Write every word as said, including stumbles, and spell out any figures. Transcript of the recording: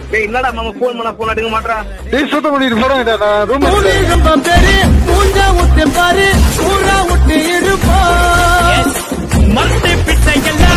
டேய் என்னடா மாமா போன் பண்ணா போன் எடுக்க மாட்டறா டேய் சுத்தம் பண்ணிட்டு போறேன்டா நான் ரூம் ரொம்ப பெரிய மூஞ்ச ஊத்தி பாரு ஊரா ஊட்டி இருப்பா மல்டி பிட்டைகள்